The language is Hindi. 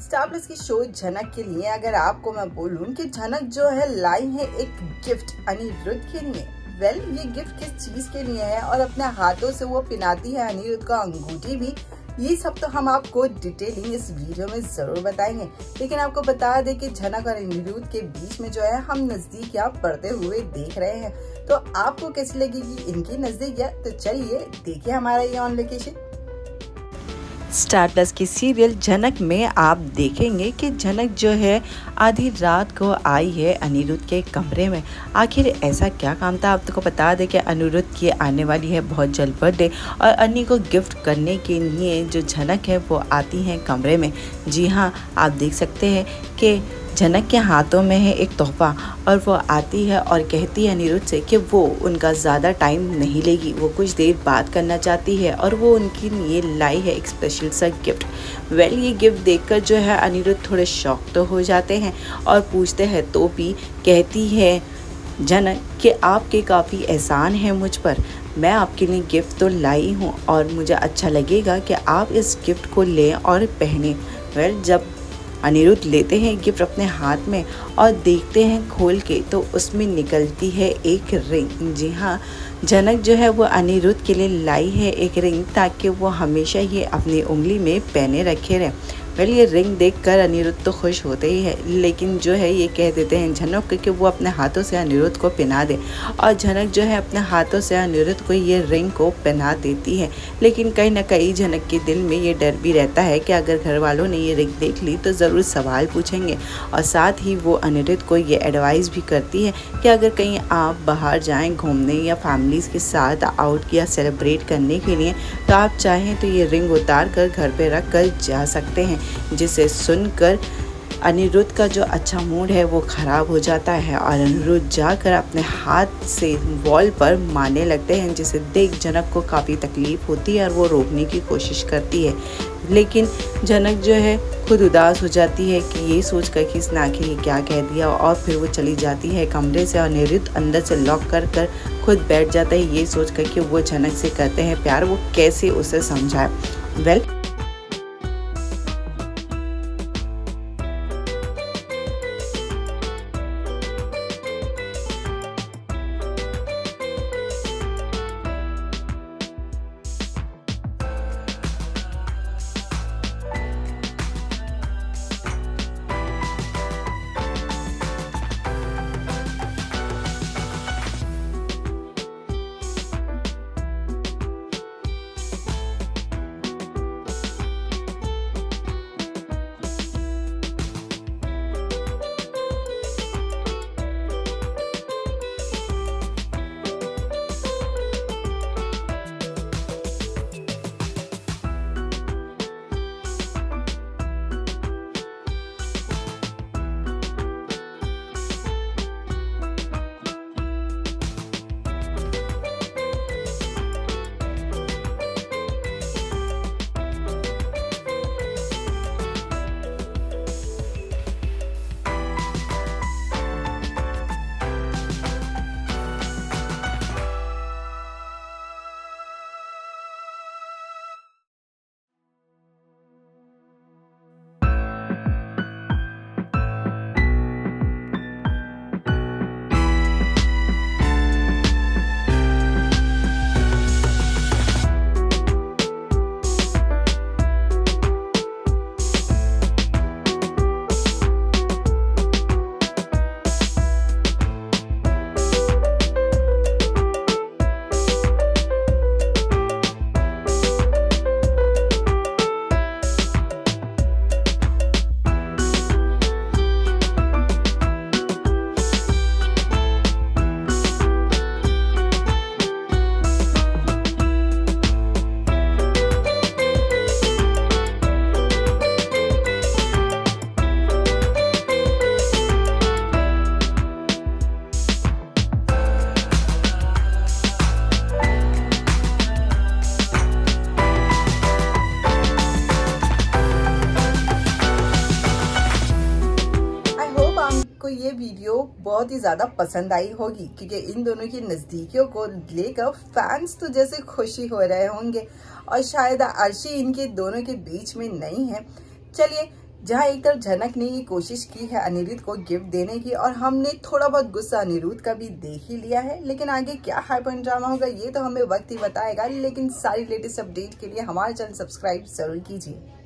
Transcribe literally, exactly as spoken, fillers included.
स्टार प्लस की शो झनक के लिए अगर आपको मैं बोलूं कि झनक जो है लाई है एक गिफ्ट अनिरुद्ध के लिए। वेल well, ये गिफ्ट किस चीज के लिए है और अपने हाथों से वो पिनाती है अनिरुद्ध का अंगूठी भी, ये सब तो हम आपको डिटेलिंग इस वीडियो में जरूर बताएंगे। लेकिन आपको बता दें कि झनक और अनिरुद्ध के बीच में जो है हम नजदीकियां पड़ते हुए देख रहे हैं, तो आपको कैसी लगेगी इनकी नजदीकियां? तो चलिए देखिए हमारा ये ऑन लोकेशन। स्टार प्लस की सीरियल झनक में आप देखेंगे कि झनक जो है आधी रात को आई है अनिरुद्ध के कमरे में। आखिर ऐसा क्या काम था? आपको बता दें कि अनिरुद्ध की आने वाली है बहुत जल्द बर्थडे और अन्नी को गिफ्ट करने के लिए जो झनक है वो आती हैं कमरे में। जी हाँ, आप देख सकते हैं कि झनक के हाथों में है एक तोहफा और वो आती है और कहती है अनिरुद्ध से कि वो उनका ज़्यादा टाइम नहीं लेगी, वो कुछ देर बात करना चाहती है और वो उनके लिए लाई है एक स्पेशल सा गिफ्ट। वेल ये गिफ्ट देखकर जो है अनिरुद्ध थोड़े शॉक तो हो जाते हैं और पूछते हैं तो भी कहती है झनक कि आपके काफ़ी एहसान है मुझ पर, मैं आपके लिए गिफ्ट तो लाई हूँ और मुझे अच्छा लगेगा कि आप इस गिफ्ट को लें और पहनें। वेल जब अनिरुद्ध लेते हैं गिफ्ट अपने हाथ में और देखते हैं खोल के तो उसमें निकलती है एक रिंग। जी हाँ, झनक जो है वो अनिरुद्ध के लिए लाई है एक रिंग ताकि वो हमेशा ही अपनी उंगली में पहने रखे रहे। वेल ये रिंग देखकर अनिरुद्ध तो खुश होते ही है, लेकिन जो है ये कह देते हैं झनक कि वो अपने हाथों से अनिरुद्ध को पहना दे और झनक जो है अपने हाथों से अनिरुद्ध को ये रिंग को पहना देती है। लेकिन कहीं ना कहीं झनक के दिल में ये डर भी रहता है कि अगर घर वालों ने ये रिंग देख ली तो ज़रूर सवाल पूछेंगे। और साथ ही वो अनिरुद्ध को ये एडवाइस भी करती है कि अगर कहीं आप बाहर जाएँ घूमने या फैमिलीज़ के साथ आउट या सेलिब्रेट करने के लिए तो आप चाहें तो ये रिंग उतार कर घर पर रख कर जा सकते हैं। जिसे सुनकर अनिरुद्ध का जो अच्छा मूड है वो ख़राब हो जाता है और अनिरुद्ध जाकर अपने हाथ से वॉल पर मारने लगते हैं, जिसे देख झनक को काफ़ी तकलीफ़ होती है और वो रोकने की कोशिश करती है। लेकिन झनक जो है खुद उदास हो जाती है कि ये सोचकर कि इसने आखिर ये क्या कह दिया, और फिर वो चली जाती है कमरे से और अनिरुद्ध अंदर से लॉक कर कर खुद बैठ जाता है ये सोचकर कि वो झनक से करते हैं प्यार, वो कैसे उसे समझाए। वेल ये वीडियो बहुत ही ज्यादा पसंद आई होगी, क्योंकि इन दोनों की नजदीकियों को लेकर फैंस तो जैसे खुशी हो रहे होंगे और शायद अर्शी इनके दोनों के बीच में नहीं है। चलिए जहां एक तरफ झनक ने ये कोशिश की है अनिरुद्ध को गिफ्ट देने की और हमने थोड़ा बहुत गुस्सा अनिरुद्ध का भी देख ही लिया है, लेकिन आगे क्या हाइपर ड्रामा होगा ये तो हमें वक्त ही बताएगा। लेकिन सारी लेटेस्ट अपडेट के लिए हमारा चैनल सब्सक्राइब जरूर कीजिए।